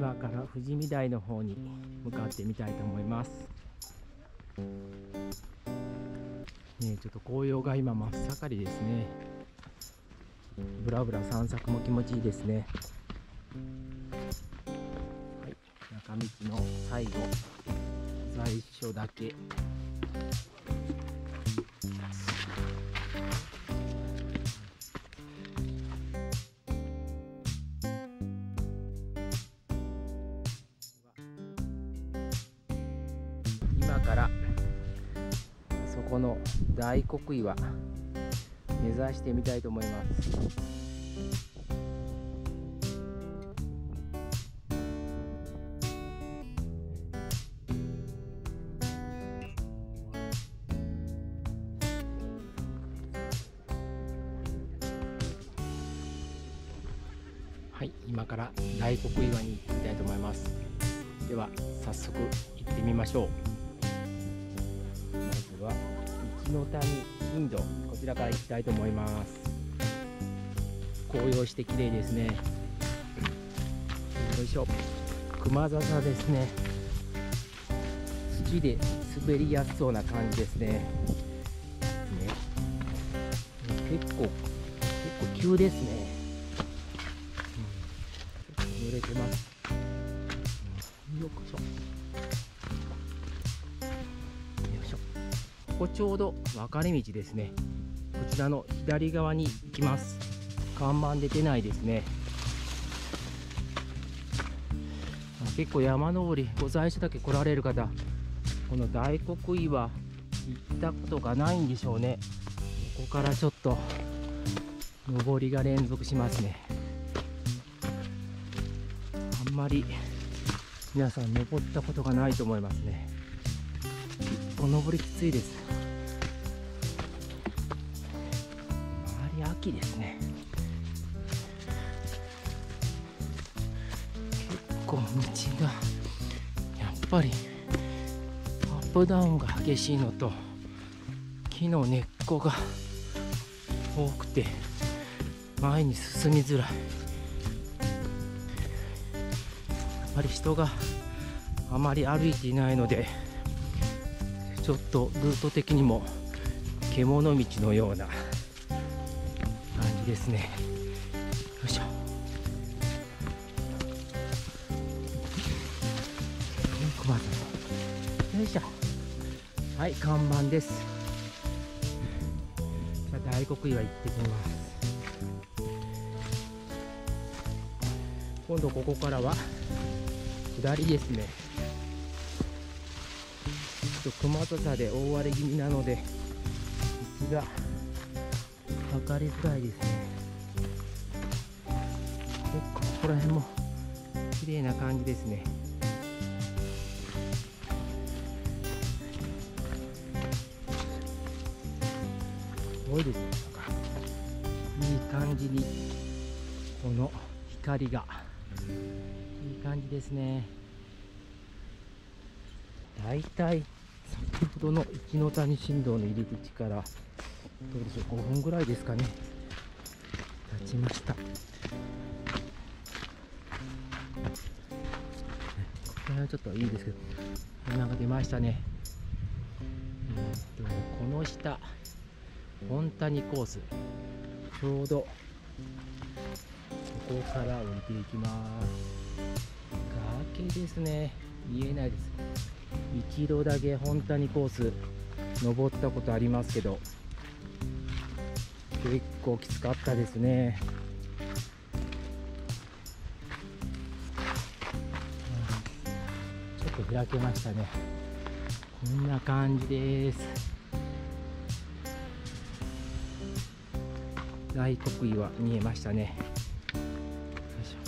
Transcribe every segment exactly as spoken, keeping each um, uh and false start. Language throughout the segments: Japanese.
今から富士見台の方に向かってみたいと思います。ね、ちょっと紅葉が今真っ盛りですね。ぶらぶら散策も気持ちいいですね。はい、中道の最後最初だけ今からそこの大黒岩目指してみたいと思います。はい、今から大黒岩に行きたいと思います。では早速行ってみましょう。まずは一ノ谷新道、こちらから行きたいと思います。紅葉して綺麗ですね。よいしょ。熊笹ですね。土で滑りやすそうな感じですね。ね、結構結構急ですね。濡れてます。よいしょ。よいしょ。ここちょうど分かれ道ですね。こちらの左側に行きます。看板出てないですね。結構山登り、御在所岳来られる方、この大黒岩行ったことがないんでしょうね。ここからちょっと登りが連続しますね。あんまり皆さん登ったことがないと思いますね。一歩登りきついです。周り秋ですね。結構道がやっぱりアップダウンが激しいのと木の根っこが多くて前に進みづらい。やっぱり人があまり歩いていないので、ちょっとルート的にも獣道のような感じですね。よいしょ。よいしょ。はい、看板です。じゃあ大黒岩行ってきます。今度ここからは下りですね。ちょっと熊笹で大荒れ気味なので道が分かりづらいですね。結構ここら辺も綺麗な感じですね。すごいですね。いい感じにこの光がいい感じですね。だいたい先ほどの一ノ谷新道の入り口からどうでしょう、ごふんぐらいですかね、経ちました。これはちょっといいですけど、なんか出ましたね。えー、っとこの下本谷コース、ちょうどここから降りていきます。崖ですね。見えないです。一度だけ本谷コース登ったことありますけど、結構きつかったですね。ちょっと開けましたね。こんな感じです。大黒岩見えましたね。よいし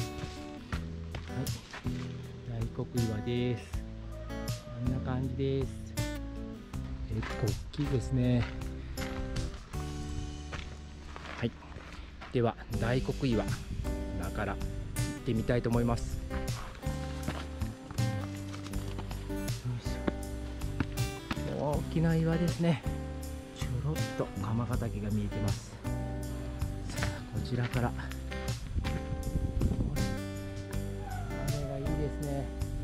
ょ。はい、大黒岩です。こんな感じです。結構大きいですね。はい、では大黒岩今から行ってみたいと思います。大きな岩ですね。ちょろっと鎌ヶ岳が見えてます。さあこちらから雨がいいですですね。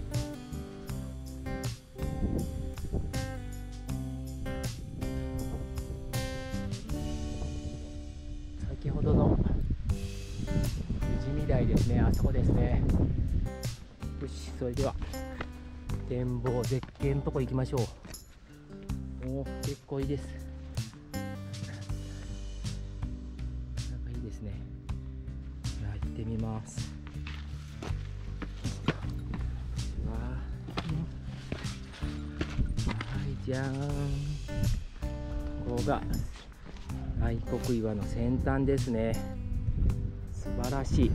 先ほどの富士見台ですね。あそこですね。よし、それでは展望絶景のとこ行きましょう。おお、結構いいです。なんかいいですね。じゃあ行ってみます。わあ、はい、じゃーん。ここが愛国岩の先端ですね。素晴らしい。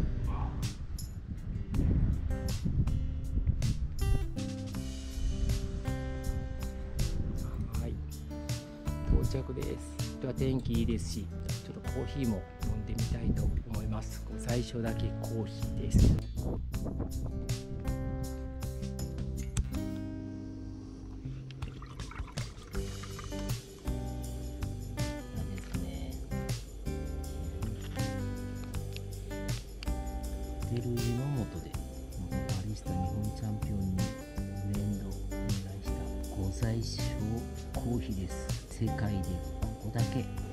はい、到着です。今日は天気いいですし、ちょっとコーヒーも飲んでみたいと思います。最初だけコーヒーです。ホテル湯の本で元バリスタ日本チャンピオンにブレンドをお願いしたご在所コーヒーです。世界でここだけ。